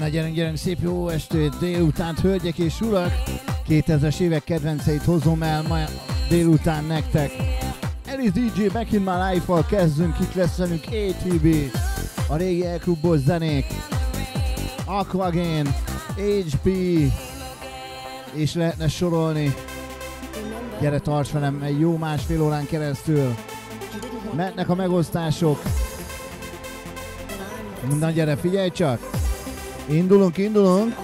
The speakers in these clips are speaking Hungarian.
Na gyerünk, szép jó estét, délután, hölgyek és urak! 2000-es évek kedvenceit hozom el ma délután nektek. Alice DJ Back in My Life-val kezdünk, itt lesz velünk ATB, a régi elklubos zenék, Aquagen, HP, és lehetne sorolni. Gyere, tarts velem egy jó másfél órán keresztül. Mehetnek a megosztások. Na gyere, figyelj csak! Indulunk!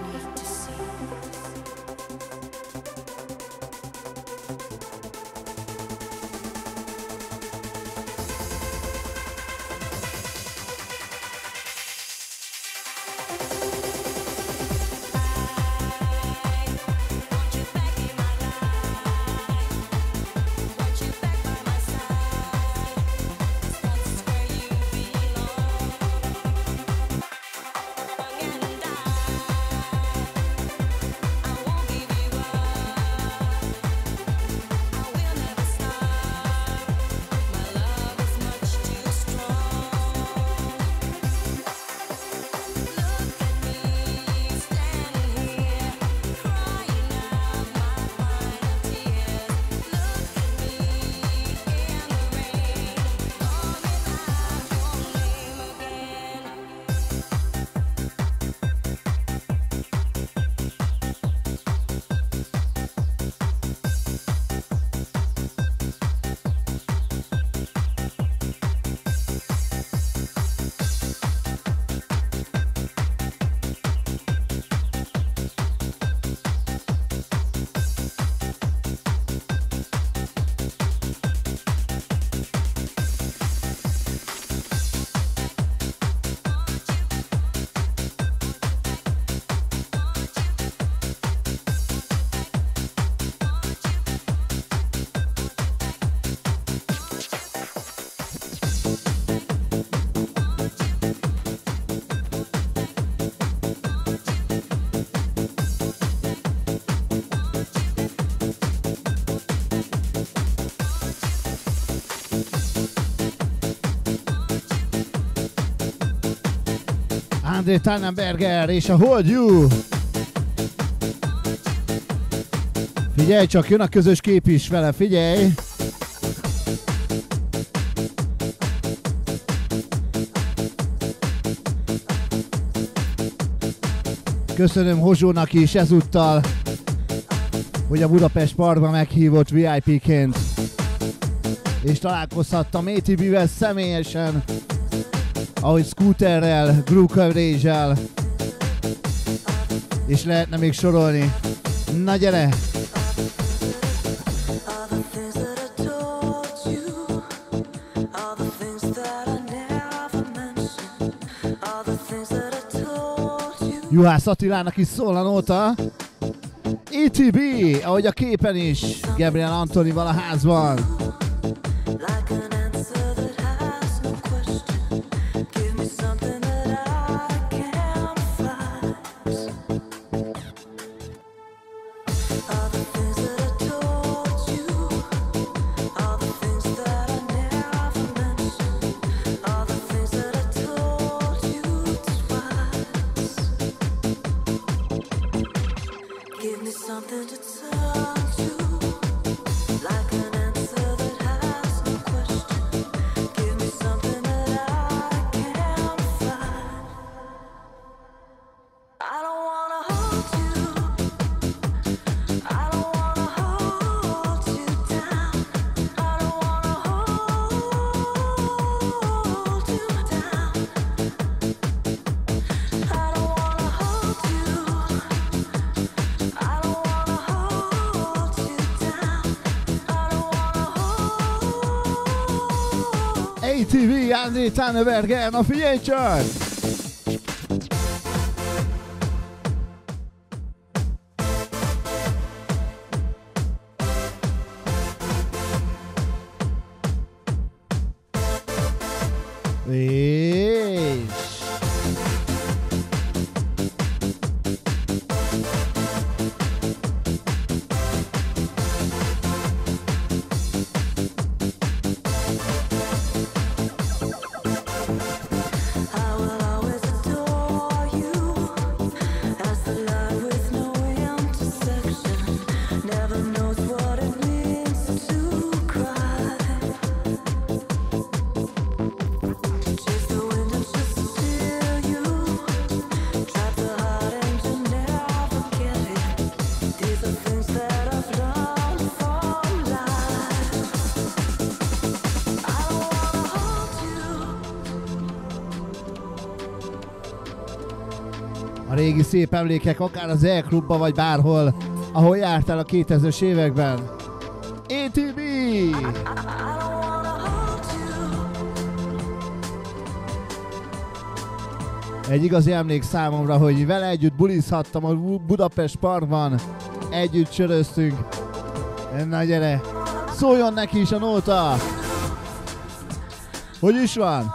André Tannenberger és a Hold You. Figyelj csak, jön a közös kép is vele, figyelj! Köszönöm Hozsónak is ezúttal, hogy a Budapest Parkban meghívott VIP-ként, és találkozhattam ATB-vel személyesen, ahogy Scooterrel, Groove Coverage-el, és lehetne még sorolni. Na gyere! Juhász Attilának is szól a nóta. ATB, ahogy a képen is, Gabriel Antonival a házban. ATB, André Tannenberger, na figyelj csak! I will always adore you. A régi szép emlékek akár az E-klubba vagy bárhol, ahol jártál a 2000-es években. ATV! Egy igazi emlék számomra, hogy vele együtt bulizhattam a Budapest Parkban. Együtt söröztünk. Na gyere, szóljon neki is a nóta! Hogy is van?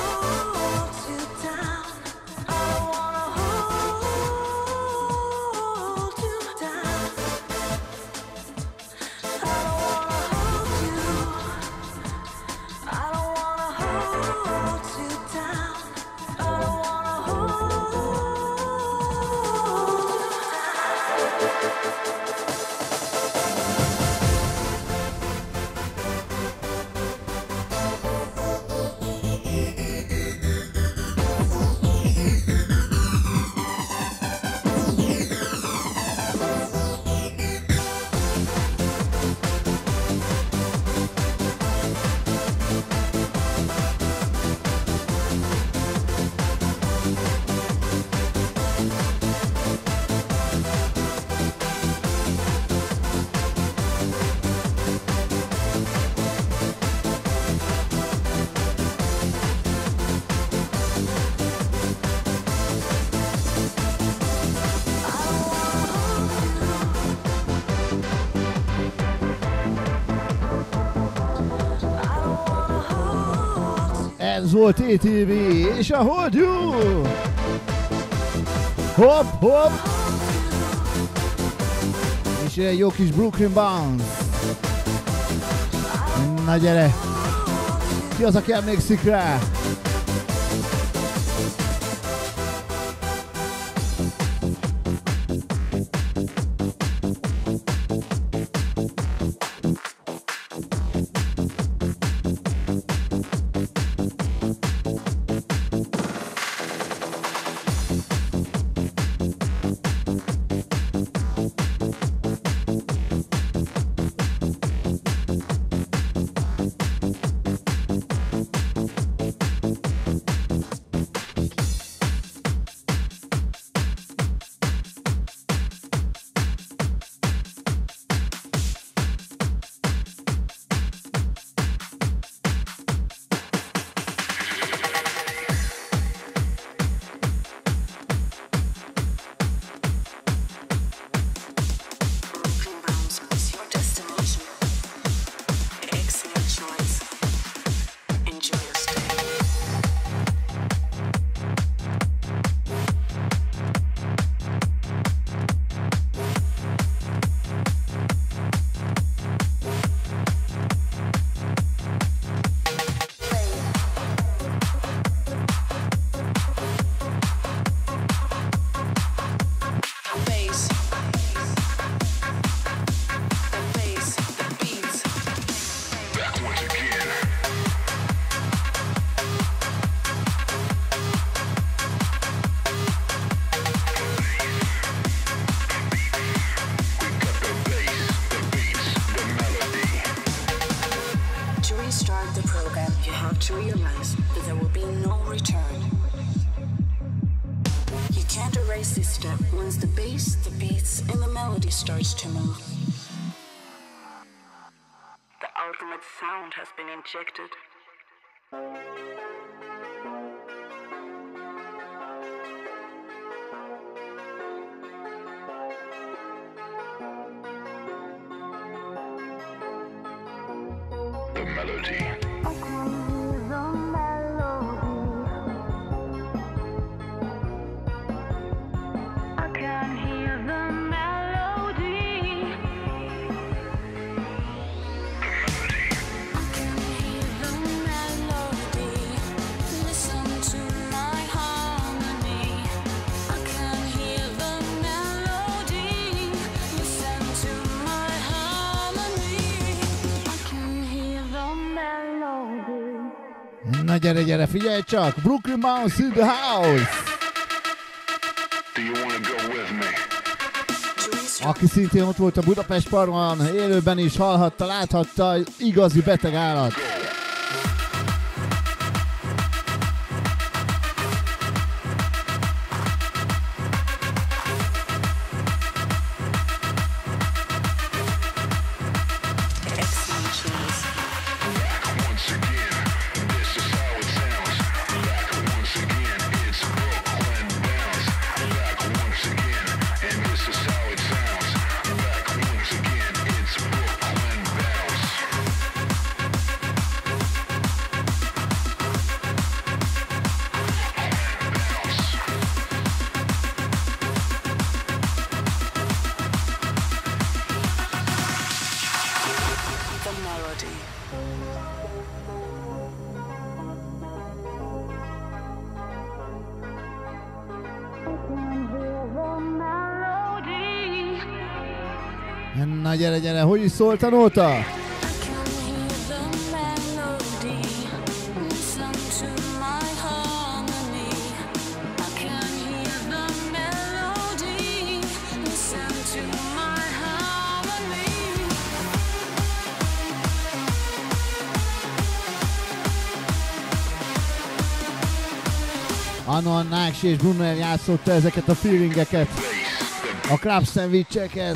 Ez volt ATV és a Hold You! Hopp, hopp! És egy jó kis Brooklyn Bounce. Na gyere! Ki az, aki emlékszik rá? Injected. The melody. Na gyere, gyere, figyelj csak! Brooklyn Bounce in the house! Aki szintén ott volt a Budapest Parkban, élőben is hallhatta, láthatta, igazi beteg állat. Na gyere, gyere, hogy is szólt a nóta? Anno a Náksi és Bruno eljátszotta ezeket a feelingeket, a crab szendvicseket.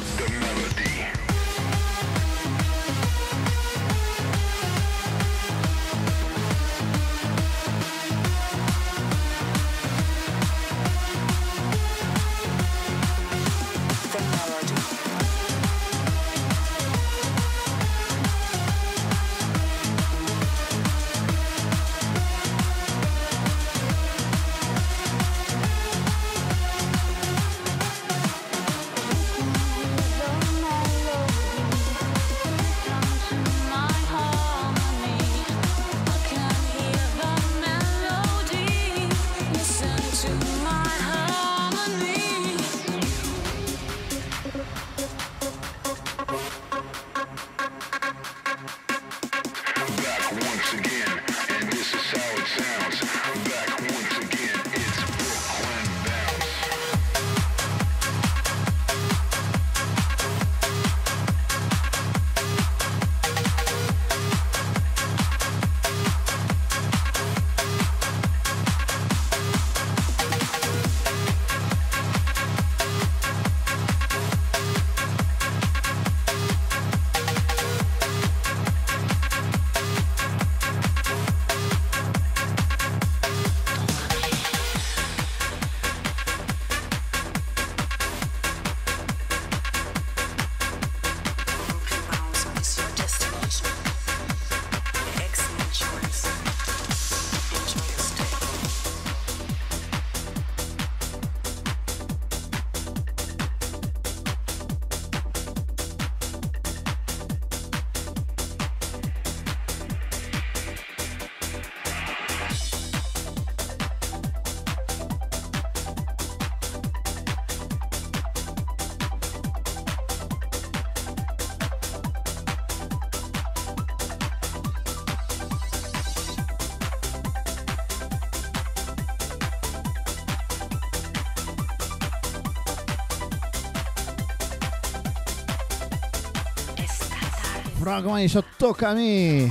Fragma és a Tokami!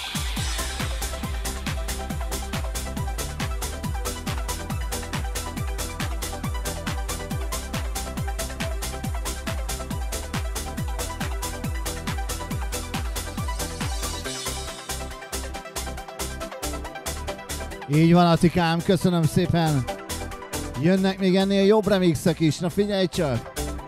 Így van, Atikám, köszönöm szépen! Jönnek még ennél jobb remixek is, na figyelj csak!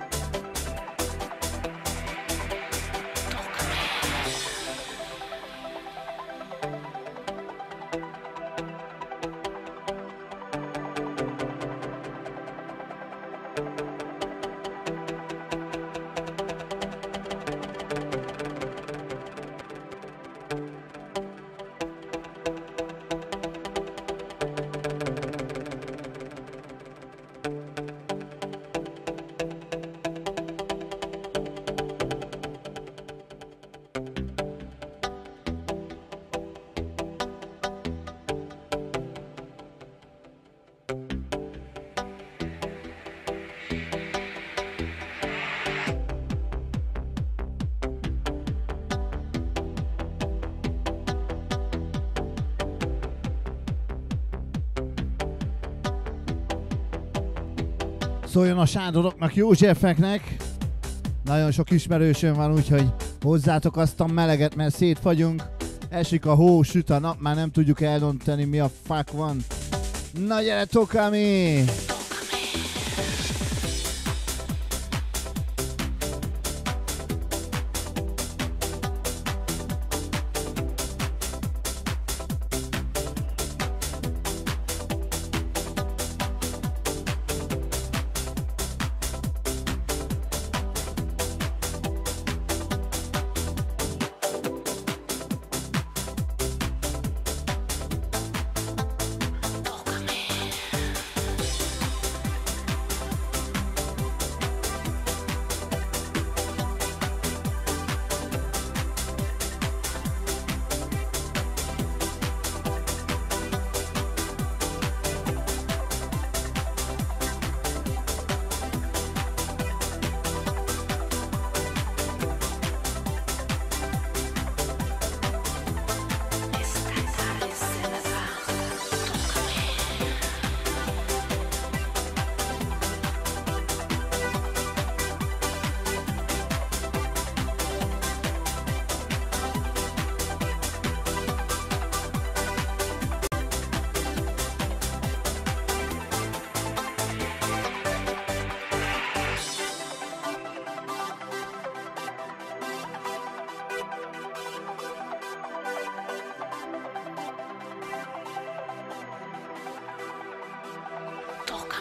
Szóljon a Sándoroknak, Józsefeknek. Nagyon sok ismerősöm van, úgyhogy hozzátok azt a meleget, mert szétfagyunk. Esik a hó, süt a nap, már nem tudjuk eldönteni, mi a fuck van. Na gyere, Tokami!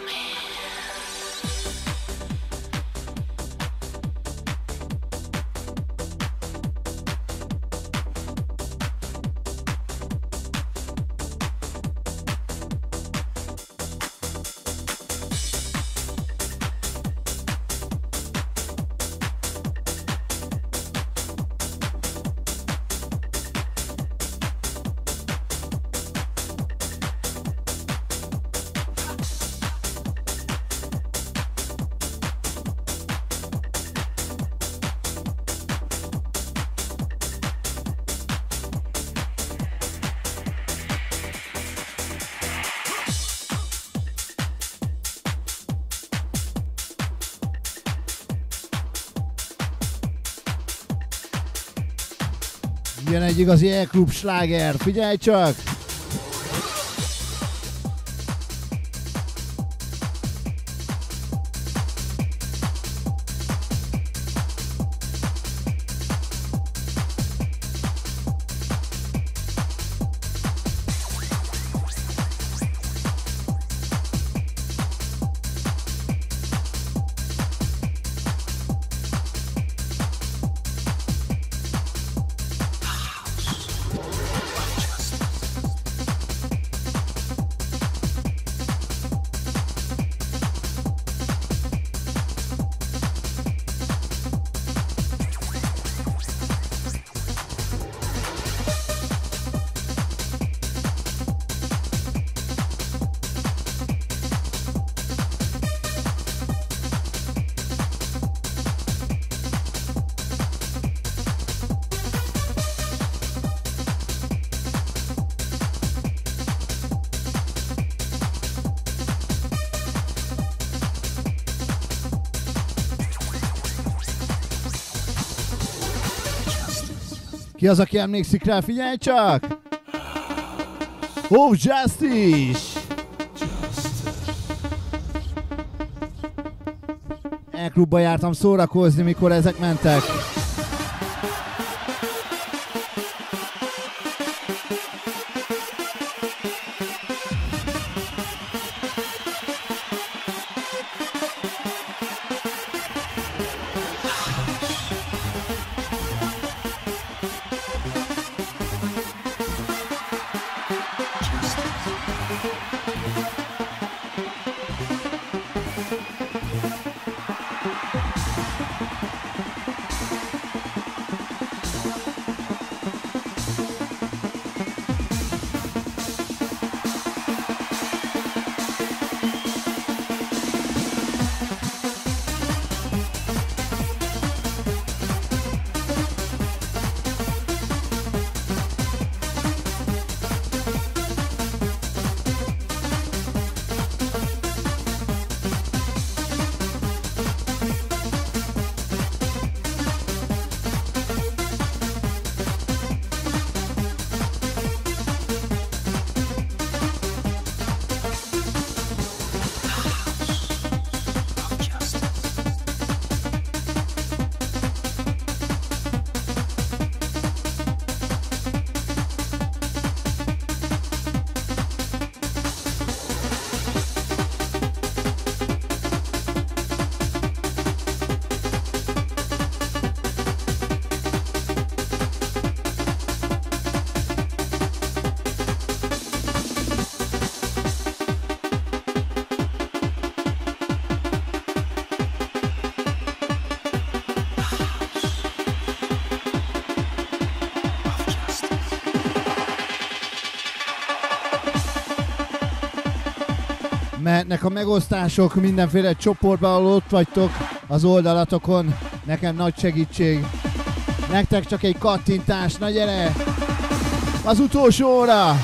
Jön egy igazi E-klub sláger, figyelj csak! Ki az, aki emlékszik rá? Figyelj csak! Oh, Justice! E-klubba jártam szórakozni, mikor ezek mentek. Mehetnek a megosztások mindenféle csoportban, ahol ott vagytok az oldalatokon. Nekem nagy segítség. Nektek csak egy kattintás, na gyere! Az utolsó óra!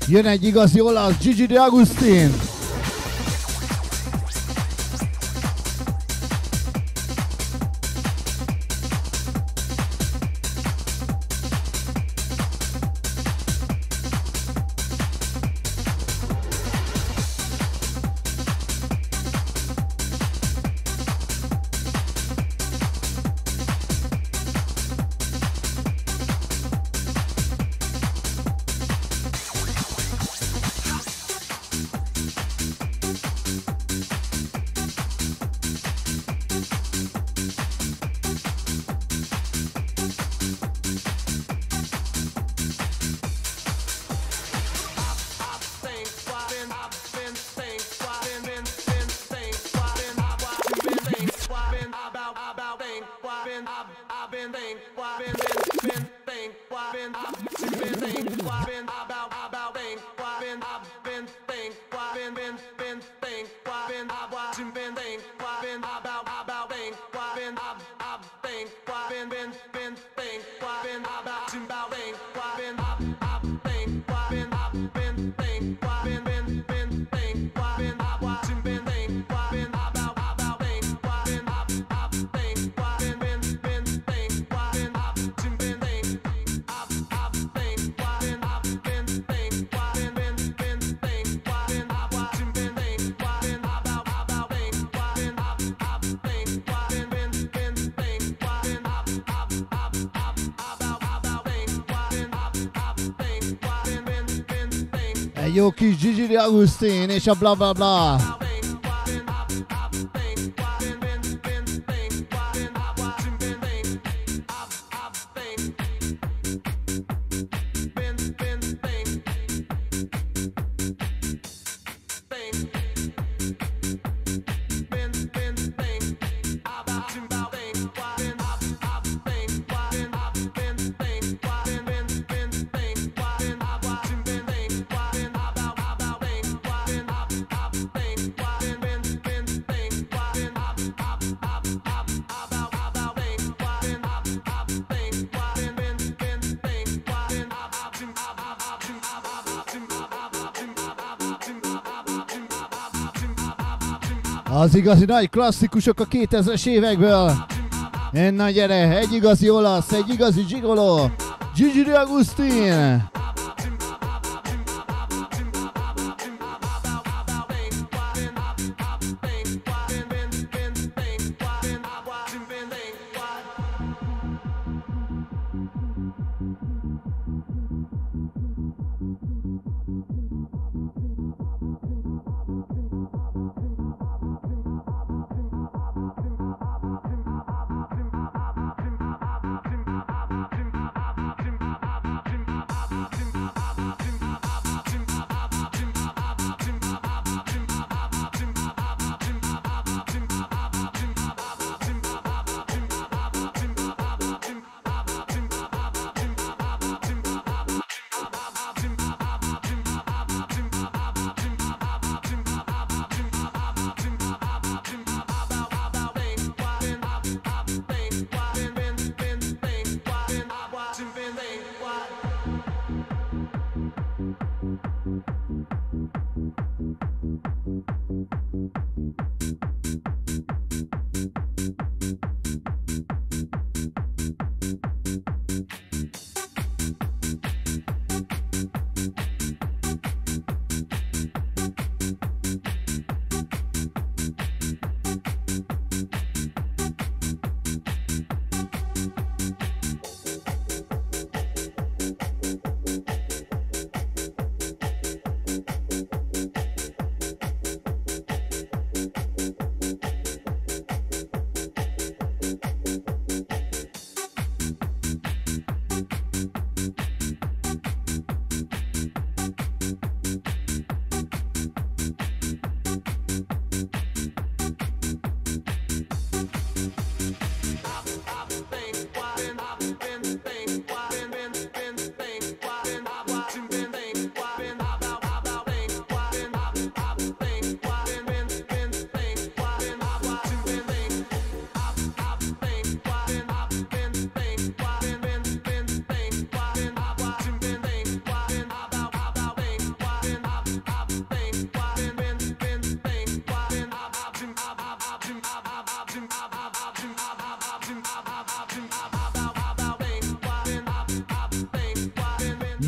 Jön egy igazi olasz, Gigi D'Agustin. Egy jó kis Gigi D'Agustin és a bla bla bla. Az igazi nagy klasszikusok a 2000-es évekből. Na gyere, egy igazi olasz, egy igazi gigoló, Gigi D'Agustin.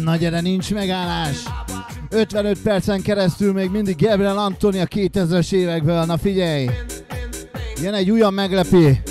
Na gyere, nincs megállás. 55 percen keresztül még mindig Gabriel Antoni a 2000-es évekből. Na figyelj! Jön egy újabb meglepi.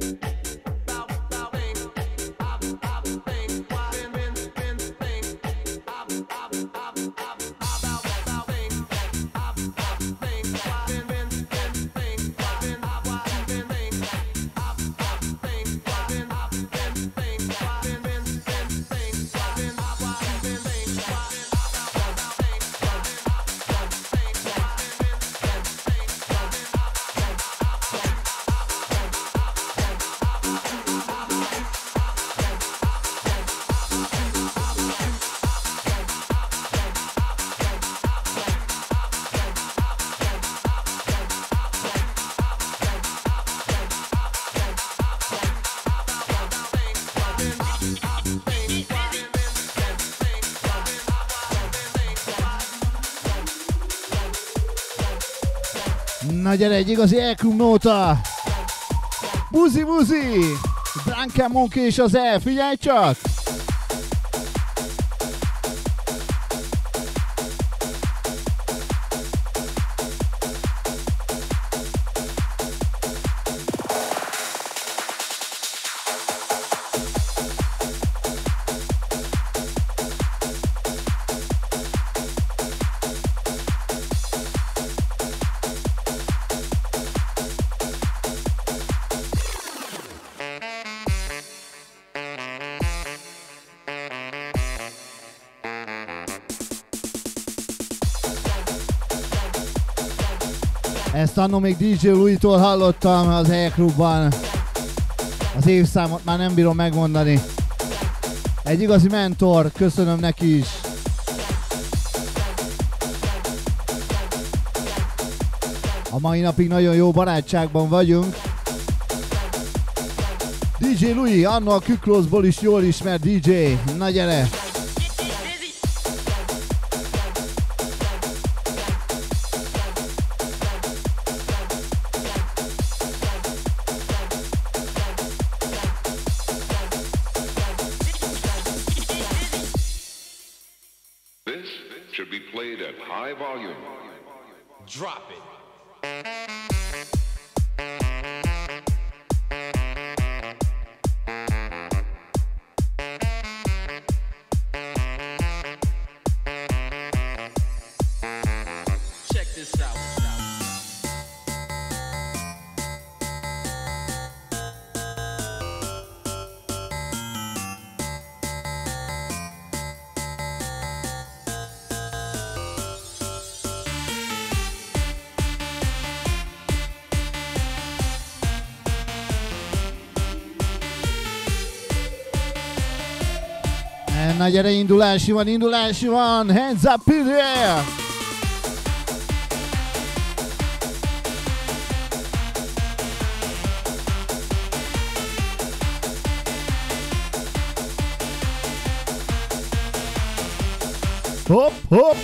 Na gyere, egy igazi Elklub nóta! Buzi buzi! Drunken Monkey és az E, figyelj csak! Ezt annó még DJ Louis-tól hallottam az E-klubban. Az évszámot már nem bírom megmondani. Egy igazi mentor, köszönöm neki is. A mai napig nagyon jó barátságban vagyunk. DJ Louis, anno a Küklózból is jól ismert DJ. Na gyere! Drop it. Check this out. Na gyere, indulási van, hands up in the air! Hopp, hopp!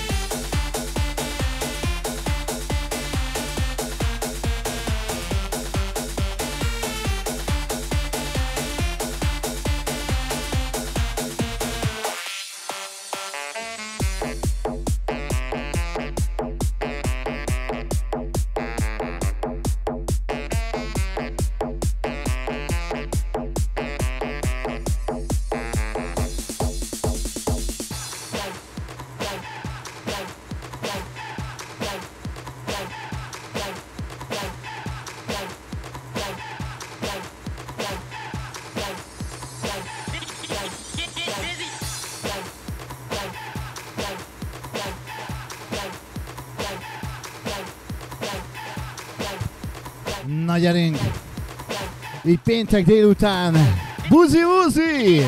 Na gyerünk! Így péntek délután! Buzi buzi!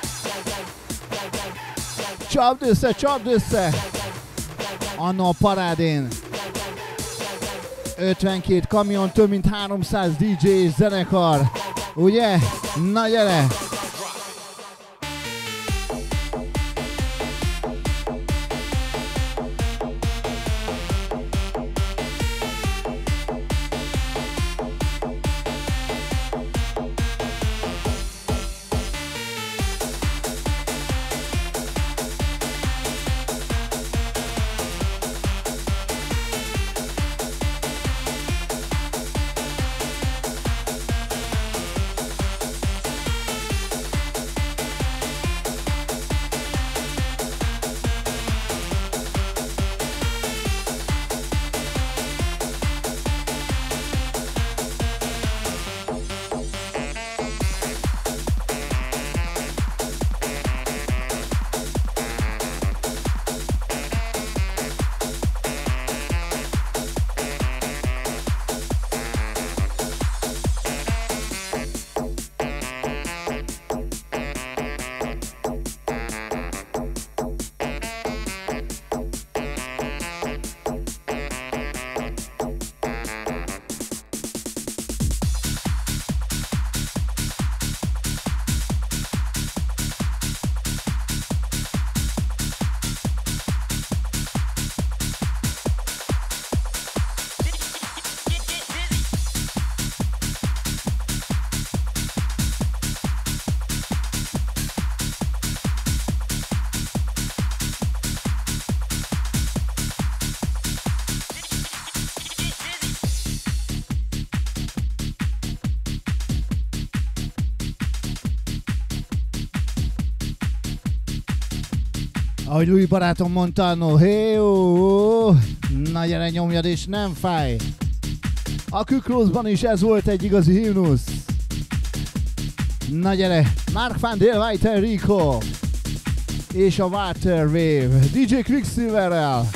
Csapd össze! Anno a parádén! 52 kamion, több mint 300 DJ és zenekar! Ugye? Na gyere! Ahogy Louis barátom mondta, no hey-ó, na gyere nyomjad és nem fáj. A Kükroszban is ez volt egy igazi himnusz. Na gyere, Mark van der Weiter Rico és a Waterwave DJ Quicksilverrel.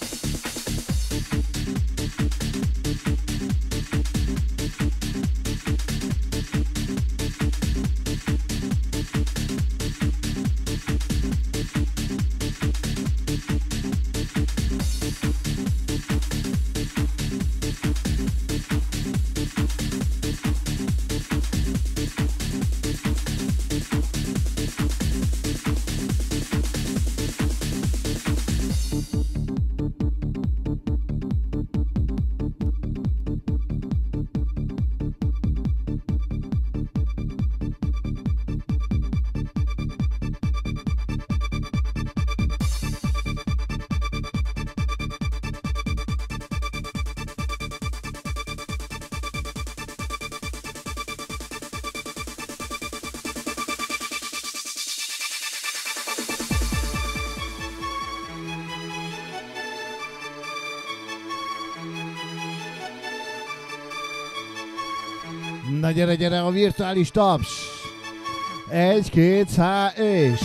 Na gyere, gyere a virtuális taps! 1, 2, 3 és...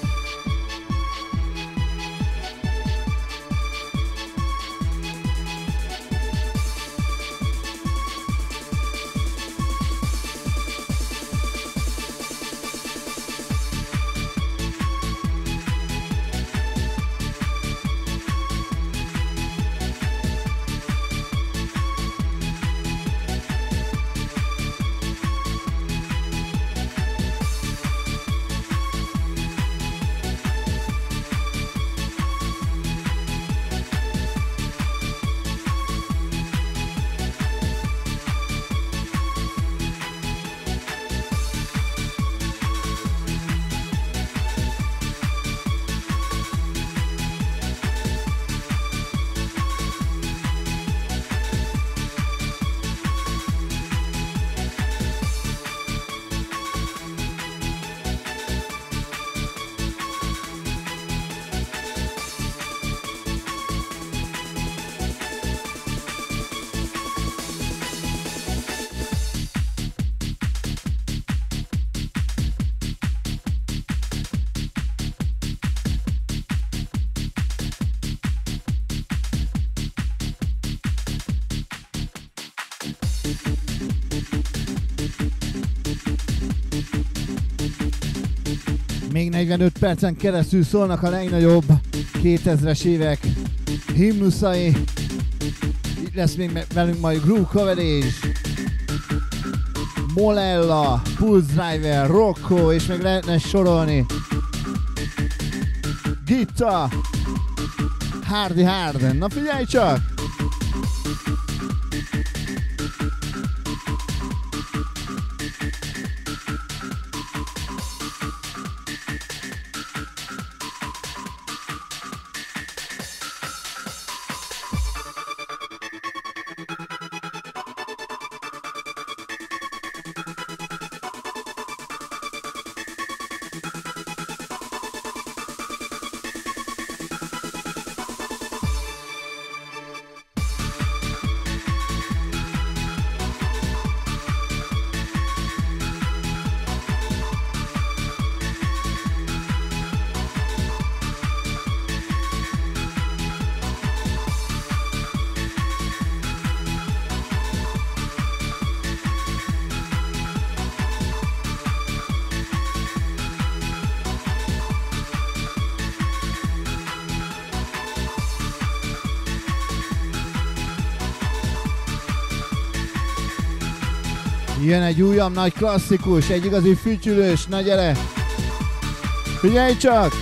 Még 45 percen keresztül szólnak a legnagyobb 2000-es évek himnuszai. Itt lesz még velünk majd Groove Coverage, Molella, Pulse Driver, Rocco, és még lehetne sorolni. Gitta, Hardy Harden. Na figyelj csak! Jön egy újabb nagy klasszikus, egy igazi fütyülős, na gyere! Figyelj csak!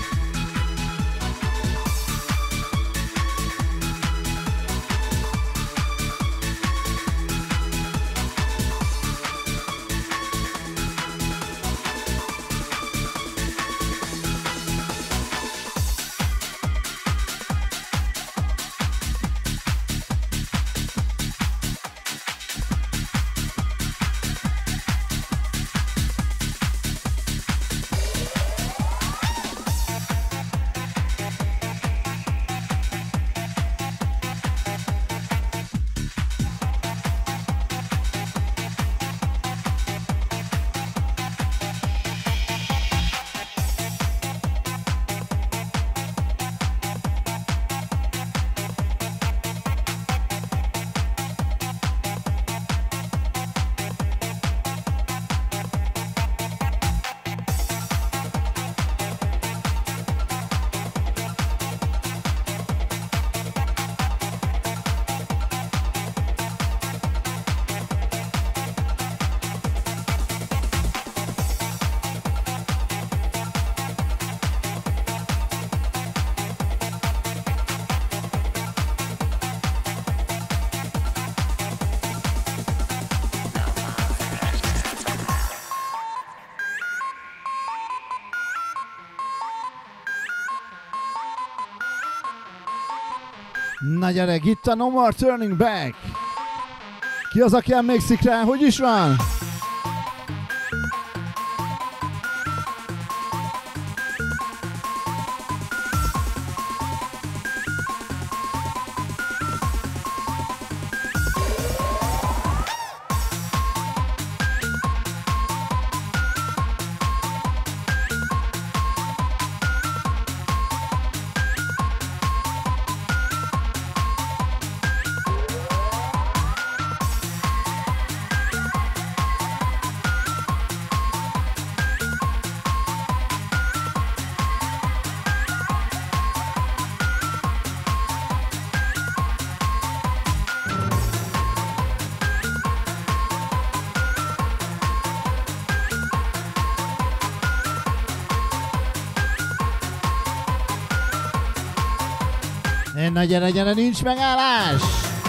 Na gyerek, itt a No More Turning Back. Ki az, aki emlékszik rá? Hogy is van? Na gyere, gyere, nincs megállás!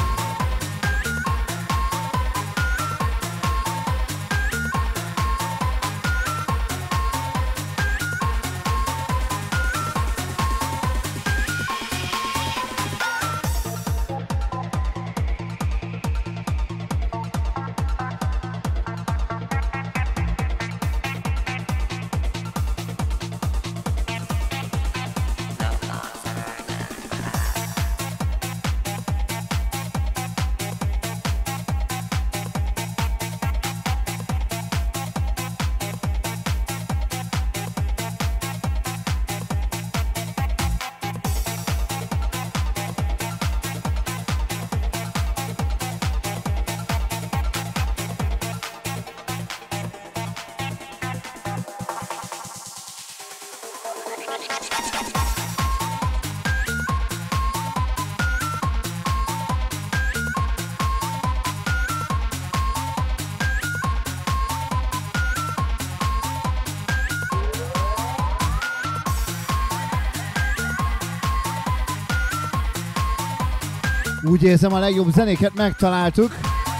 Úgy érzem, a legjobb zenéket megtaláltuk.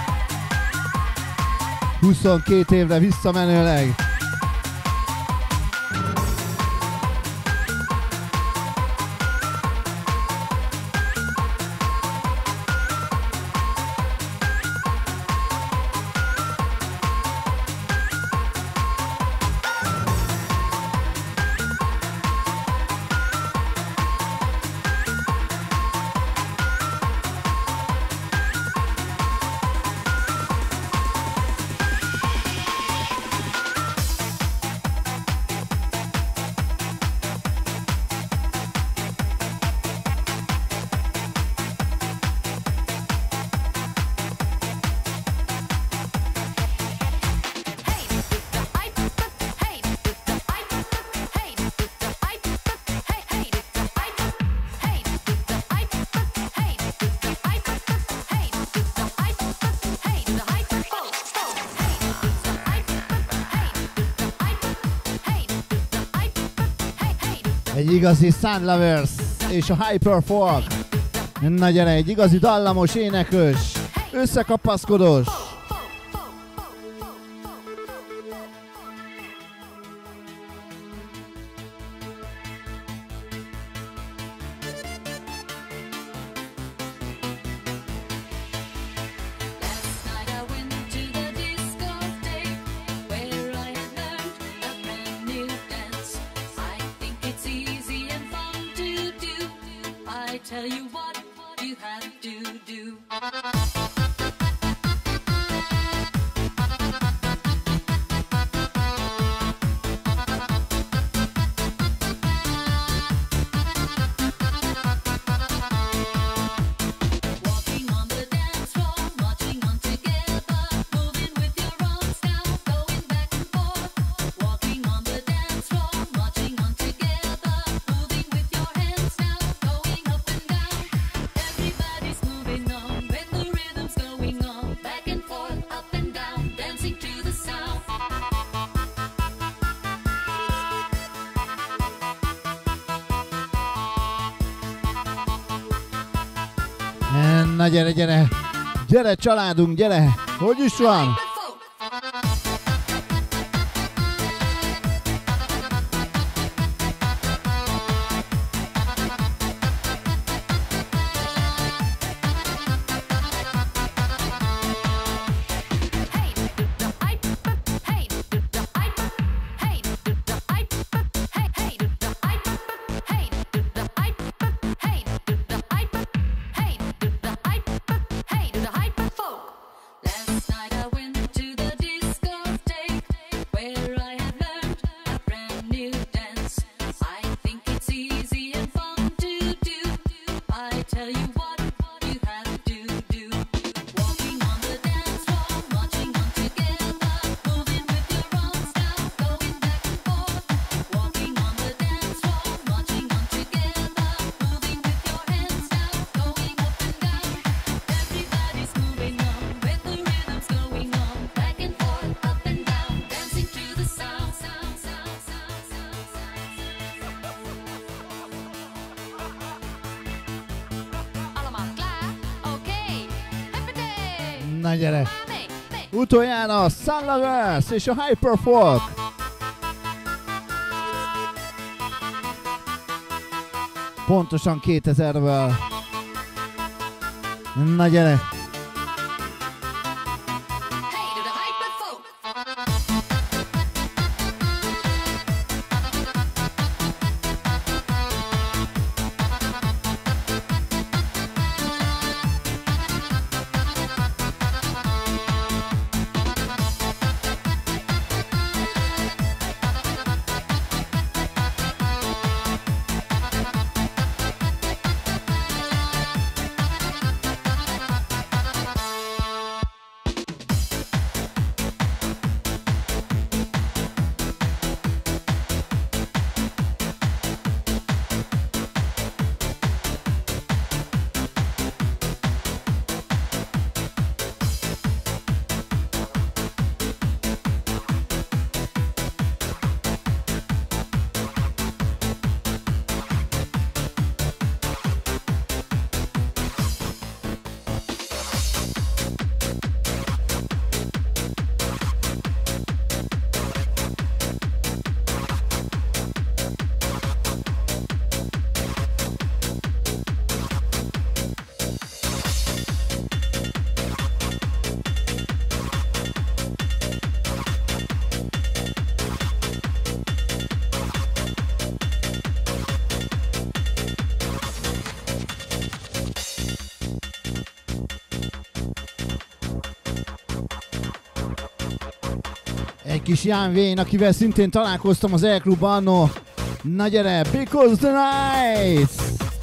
22 évre visszamenőleg. Egy igazi Sun Lovers és a Hyper Folk. Na gyere, egy igazi dallamos, énekös, összekapaszkodós. Tell you what you have to do. Na gyere, gyere! Gyere családunk, gyere! Hogy is van? Na gyere! Utoljára a Sun Lovers és a Hyperfolk! Pontosan 2000-ből. Na gyere! Egy kis Jan Wayne, akivel szintén találkoztam az E-klubban annó. Na gyere, Because the Night!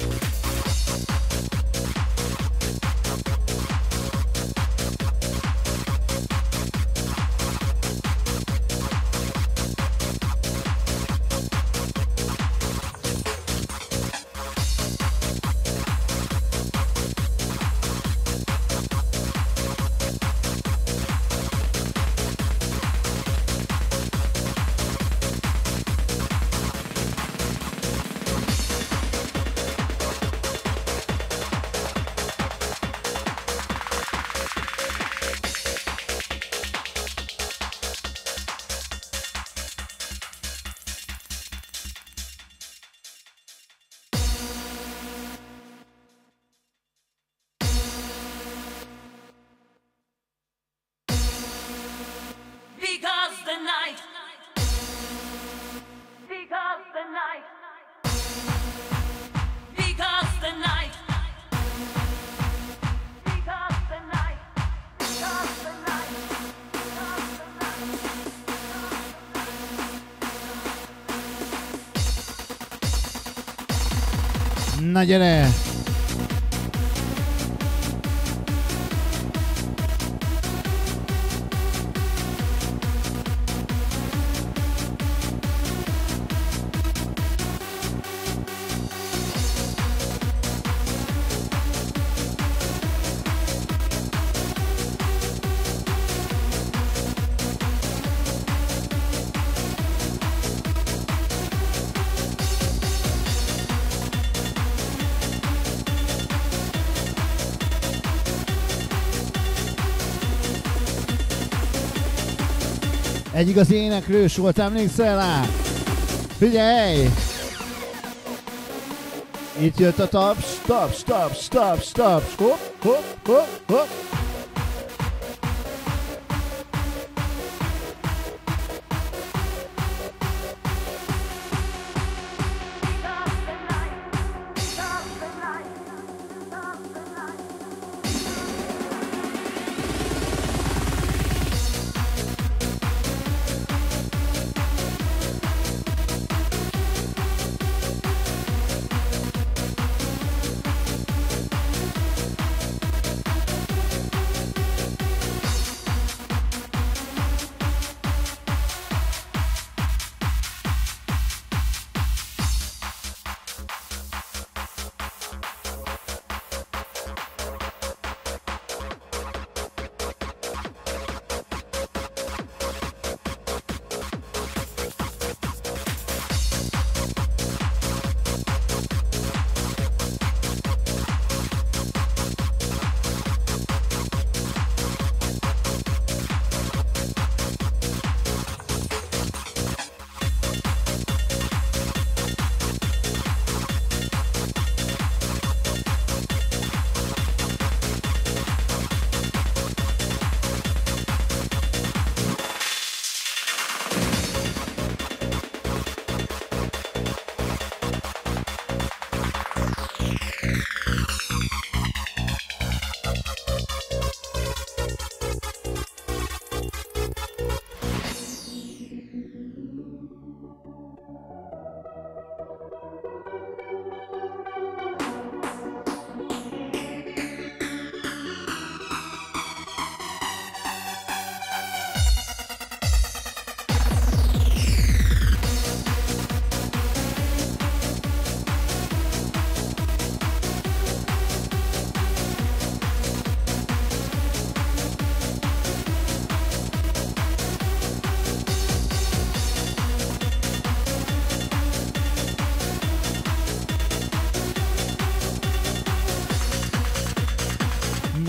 Na gyere! Egy igazi éneklős volt, emlékszel rá? Figyelj! Itt jött a taps, taps, taps, taps, taps, hopp, hopp, hopp, hopp.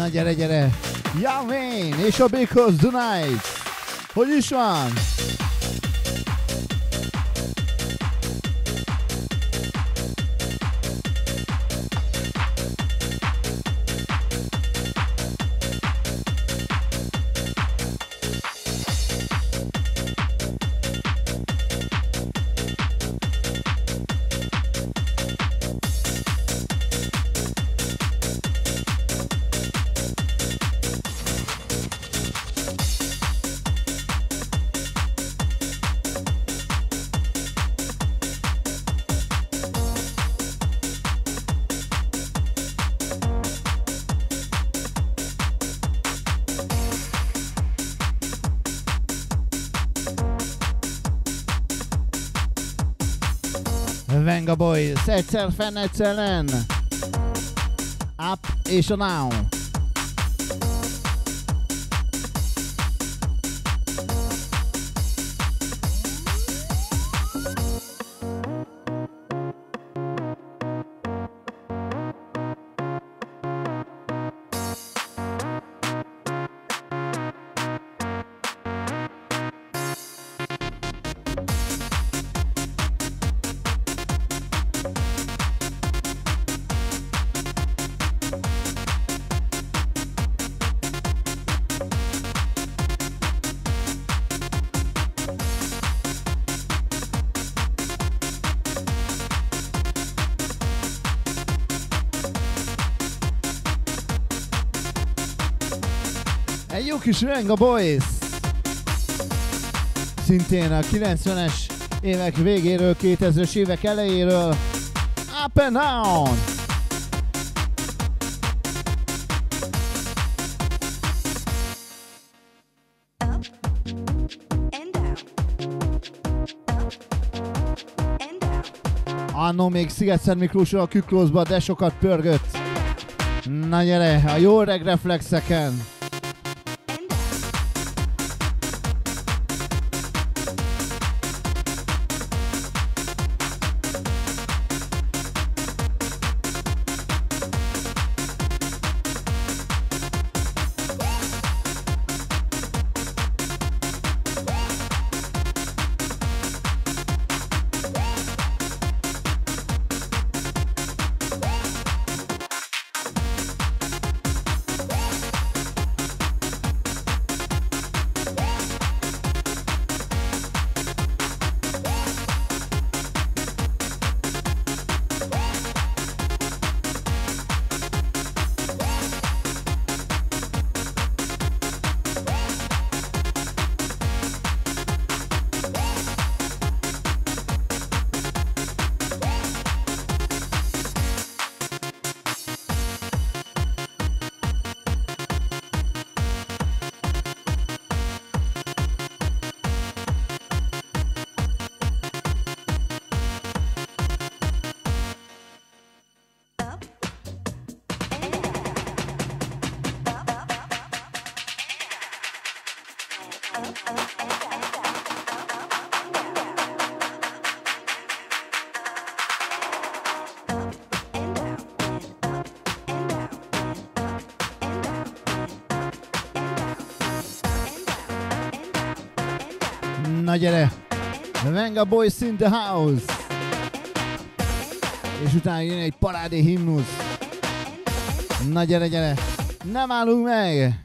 gyere, gyere! Yamin és a Because Tonight! Hogy is van? Venga Boys, egyszer fenn, egyszer len. Up és a down. Egy jó kis Venga Boys! Szintén a 90-es évek végéről, 2000-es évek elejéről. Up and down! Annó még Sziget-Szent Miklósról a Küklózba, de sokat pörgött. Na gyere, a jó reg reflexeken! Na gyere! Venga Boys in the house! És utána jön egy parádé himnusz. Na gyere, gyere! Nem állunk meg!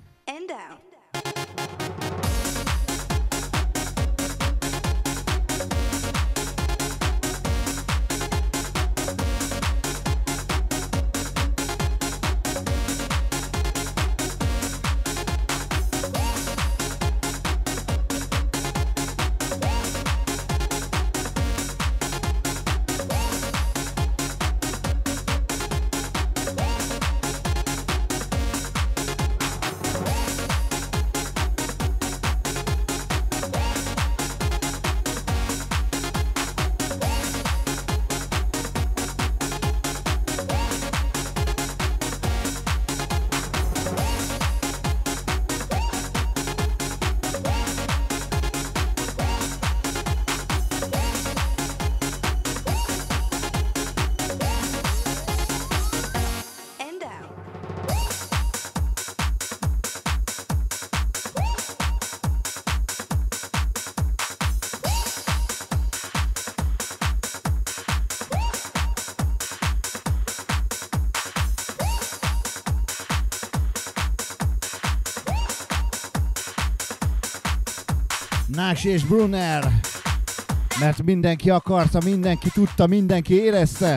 Náksi és Brunner, mert mindenki akarta, mindenki tudta, mindenki érezte.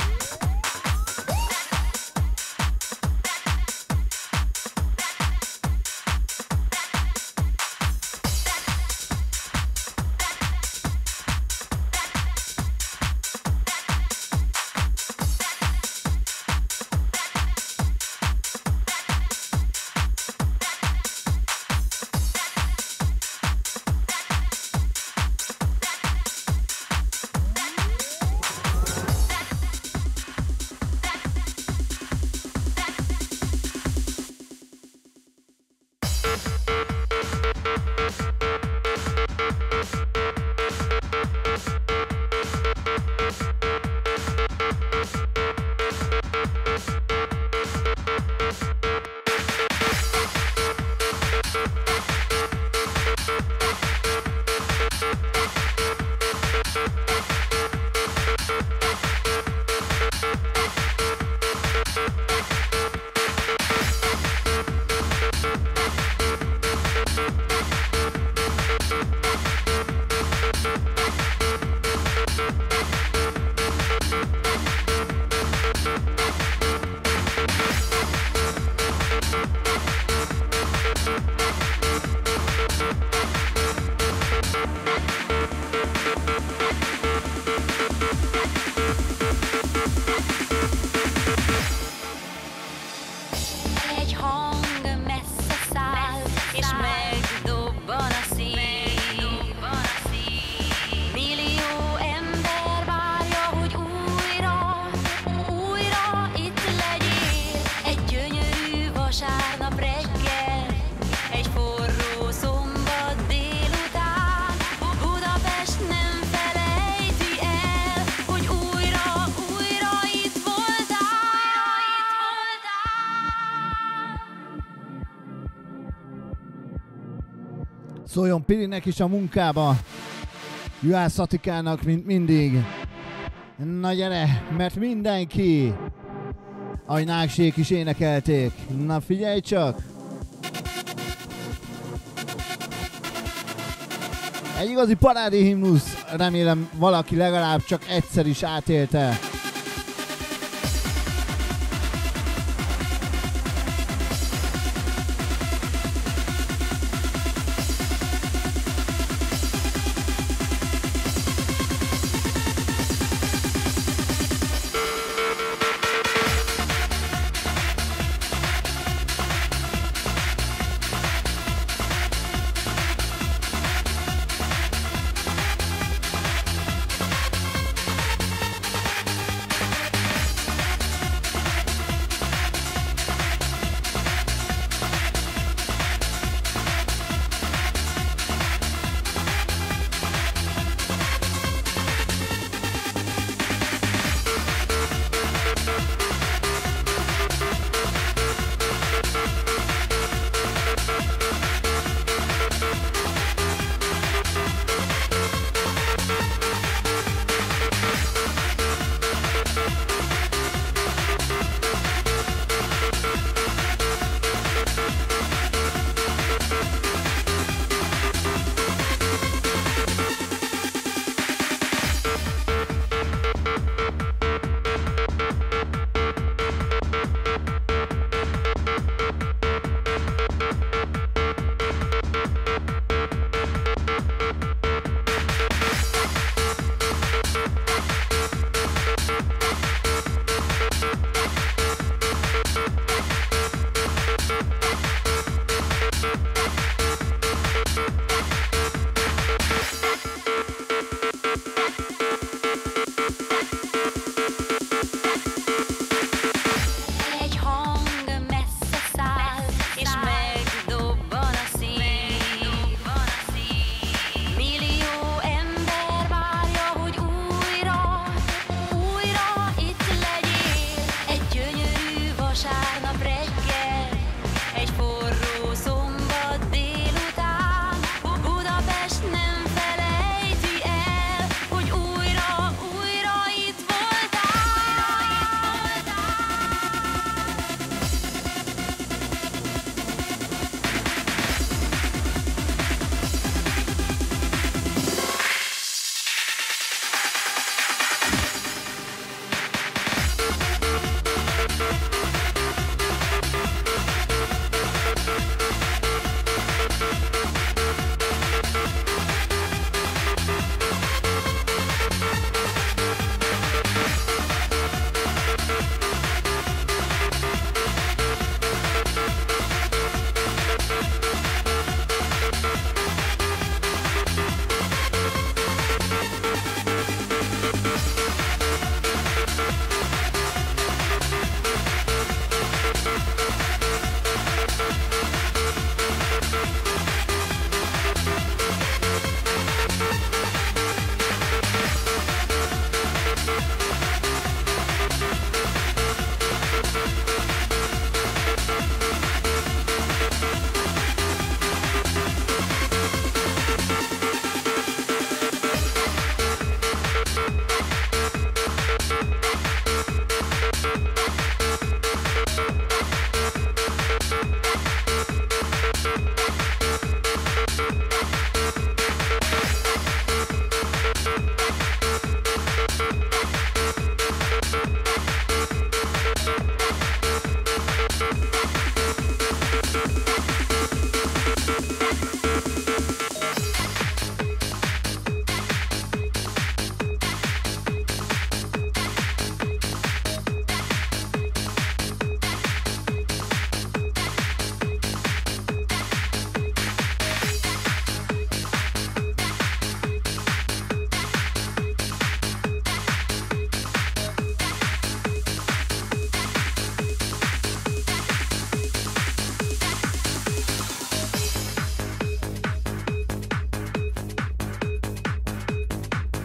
Szóljon Pirinek is a munkába, Juhász Atikának, mint mindig. Na gyere, mert mindenki, ahogy Náksék is énekelték. Na figyelj csak! Egy igazi parádi himnusz, remélem valaki legalább csak egyszer is átélte.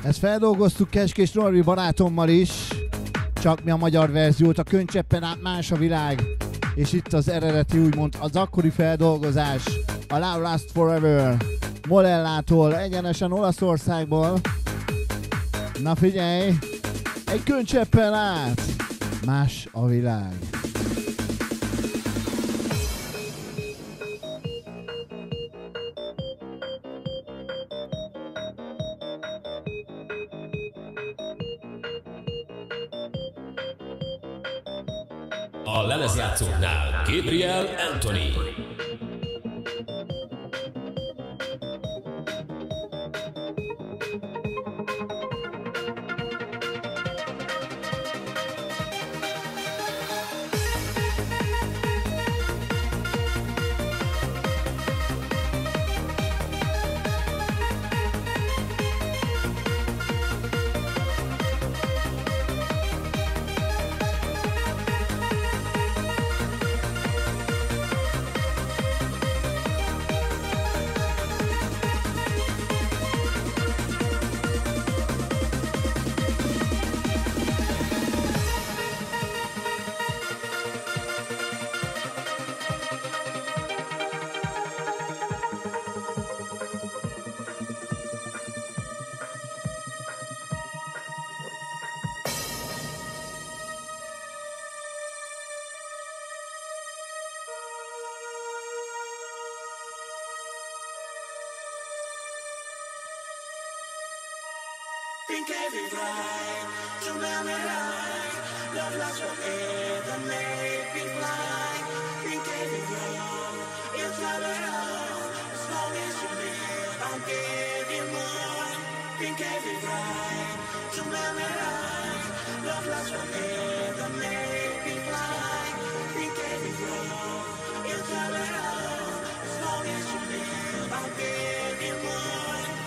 Ezt feldolgoztuk Keskés Norbi barátommal is, csak mi a magyar verziót, a Könycseppen át más a világ, és itt az eredeti, úgymond az akkori feldolgozás, a Love Last Forever, Molellától, egyenesen Olaszországból. Na figyelj, egy Könycseppen át, más a világ. A lemezjátszóknál Gabriel Anthony. Think every right to memorize. Love lasts forever, make me fly. Think every wrong is not at all. As long as you live, I'll give you more. Think every right to memorize. Love lasts forever, make me fly. Think every wrong is not at all. As long as you live, I'll give you more.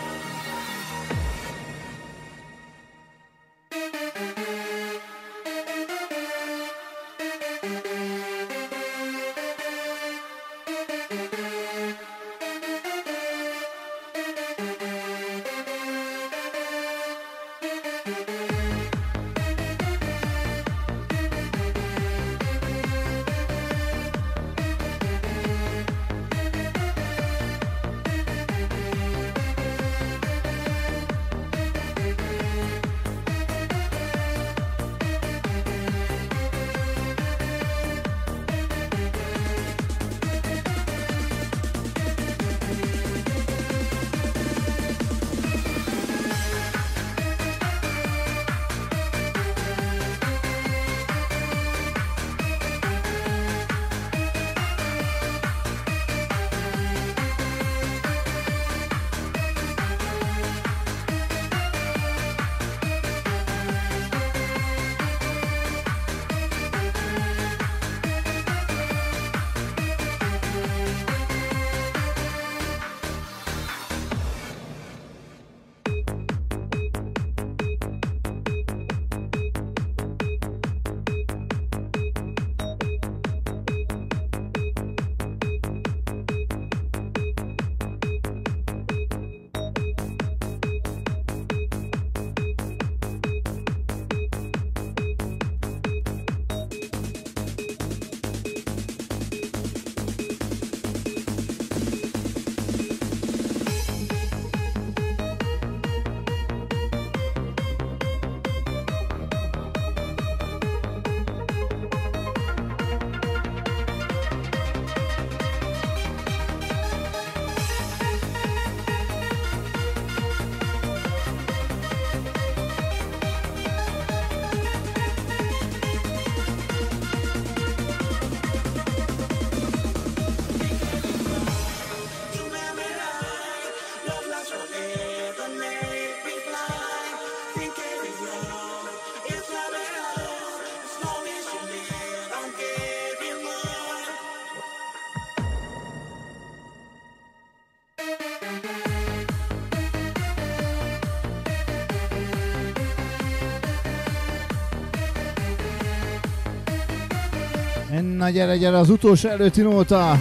Na gyere, gyere, az utolsó előtti nóta!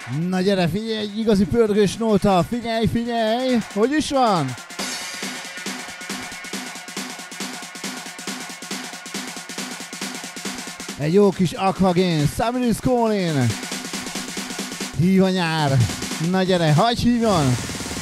Na gyere, figyelj, egy igazi pörgős nóta, figyelj, figyelj, hogy is van? Egy jó kis Aquagén, Summer is calling. Hív a nyár. Na gyere, hagyj hívjon!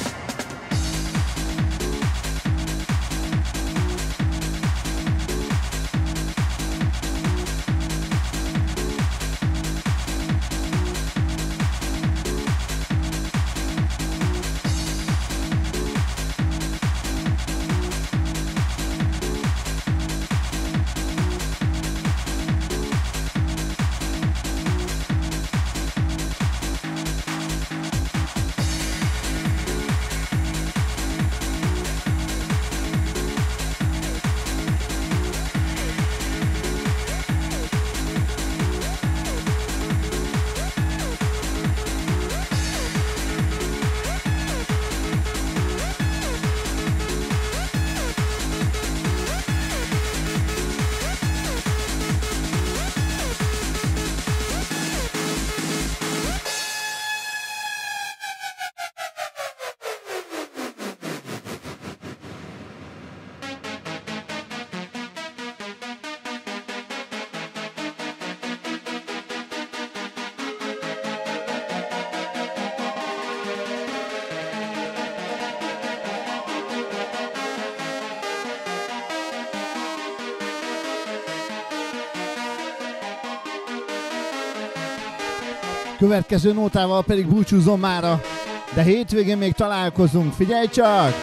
Következő nótával pedig búcsúzom mára, de hétvégén még találkozunk, figyelj csak!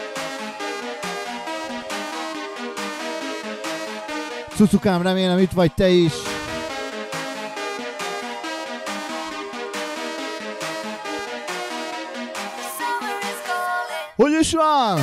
Cucukám, remélem itt vagy te is. Hogy is van?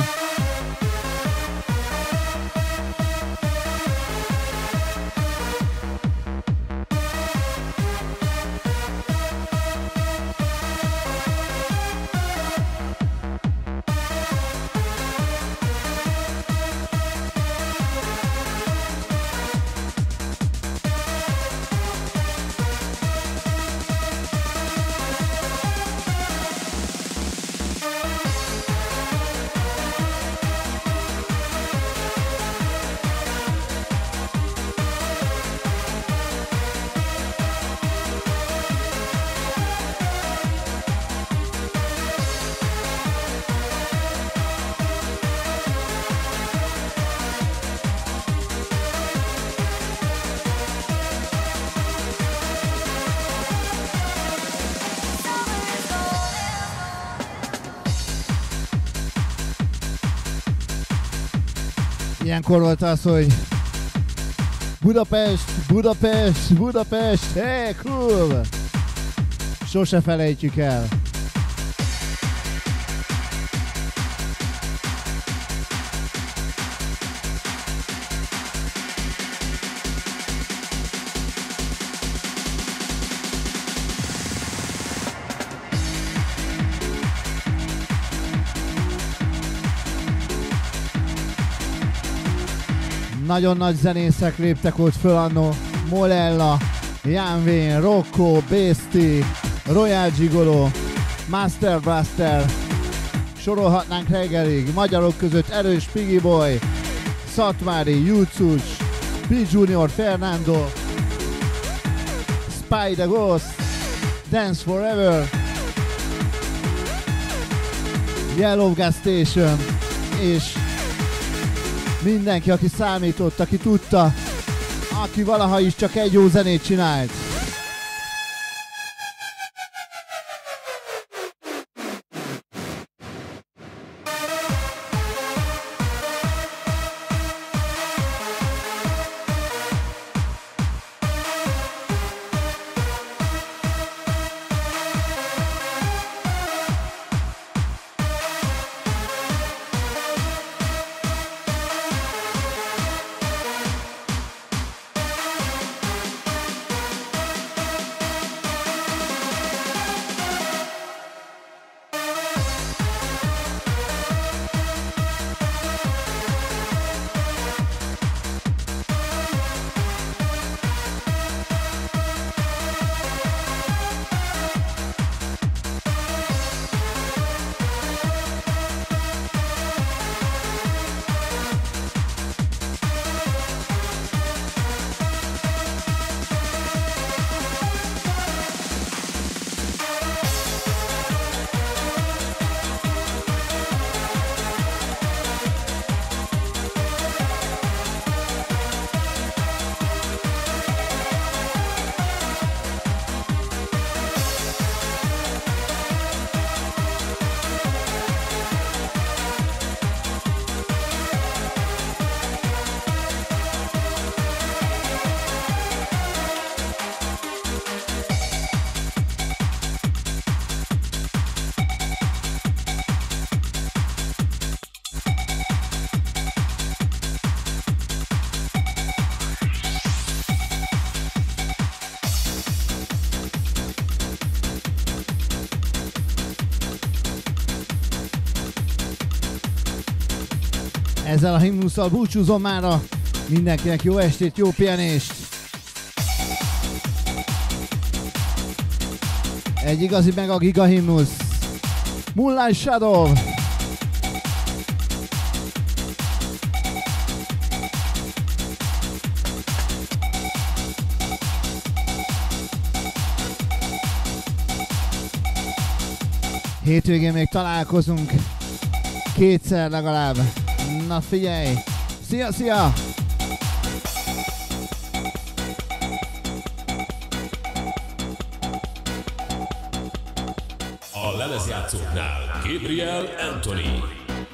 Ilyenkor volt az, hogy Budapest, Budapest, Budapest, hey, cool! Sose felejtjük el. Nagyon nagy zenészek léptek ott föl annó. Molella, Jan Wayne, Rocco, Besti, Royal Gigolo, Master Blaster. Sorolhatnánk reggelig. Magyarok között Erős Piggy Boy, Szatmári, Jucucs, P. Junior, Fernando, Spy the Ghost, Dance Forever, Yellow Gas Station, és mindenki, aki számított, aki tudta, aki valaha is csak egy jó zenét csinált. Ezzel a himnusszal búcsúzom mára. Mindenkinek jó estét, jó pihenést. Egy igazi meg a giga himnusz. Moonlight Shadow. Hétvégén még találkozunk. Kétszer legalább. Na figyelj! Szia, szia! A lemezjátszóknál Gabriel Anthony.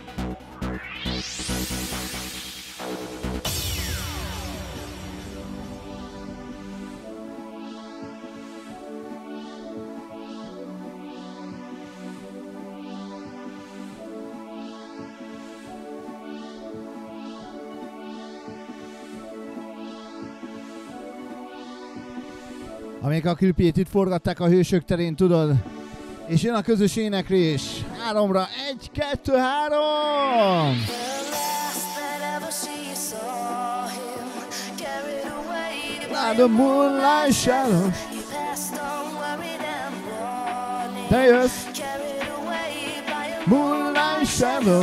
Amíg a klipjét itt forgatták a Hősök terén, tudod? És jön a közös éneklés. 3-ra. 1, 2, 3! Now the moonlight shadow. Te jössz. Moonlight shadow.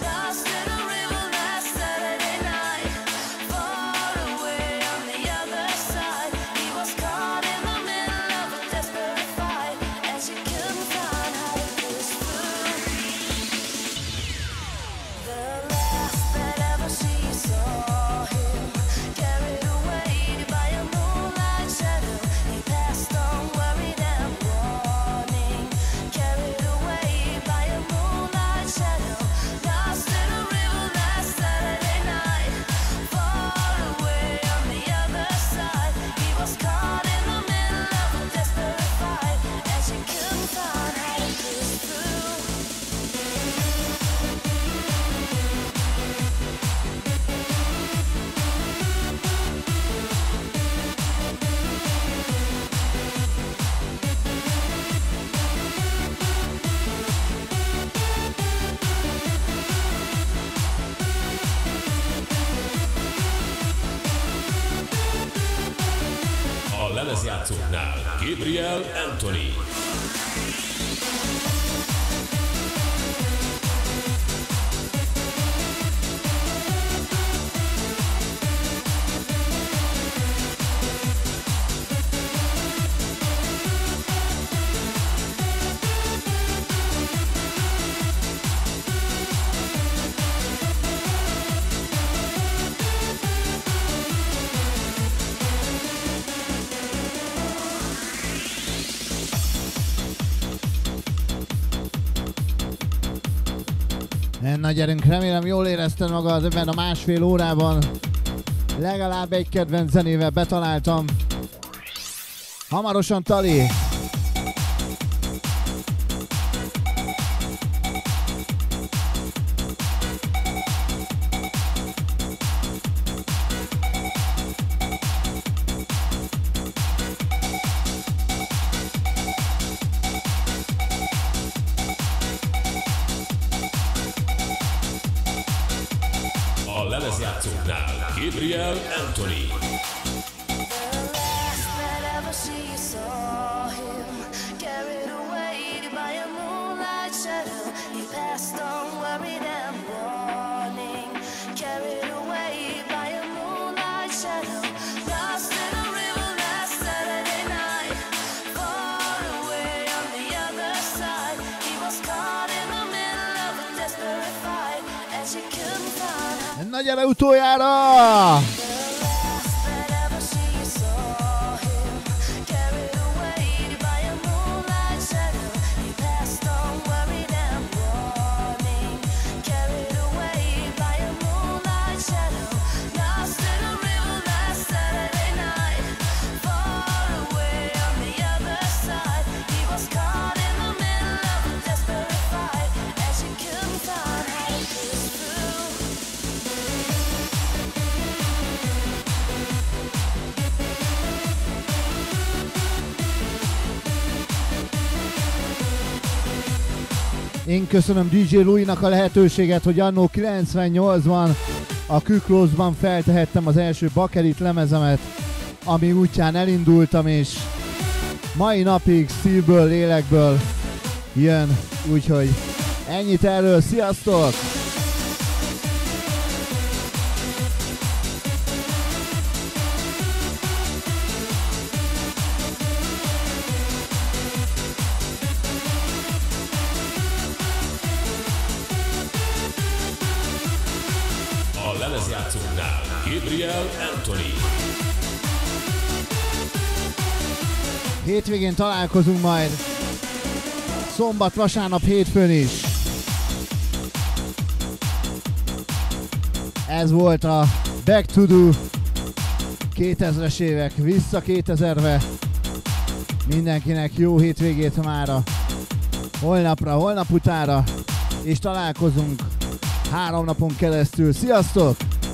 Lemezjátszóknál Gabriel Anthony. Na gyerünk, remélem jól érezted magad ebben a másfél órában. Legalább egy kedvenc zenével betaláltam. Hamarosan Tali. Lemezjátszóknál Gabriel Anthony. Na gyere utoljára! Én köszönöm DJ Louis-nak a lehetőséget, hogy annó 98-ban a Küklózban feltehettem az első bakelit lemezemet, ami útján elindultam, és mai napig szívből, lélekből jön, úgyhogy ennyit erről, sziasztok! A lemezjátszóknál Gabriel Anthony. Hétvégén találkozunk majd, szombat, vasárnap, hétfőn is. Ez volt a Back to the 2000-es évek, vissza 2000-be. Mindenkinek jó hétvégét mára, holnapra, holnap utára, és találkozunk 3 napon keresztül. Sziasztok!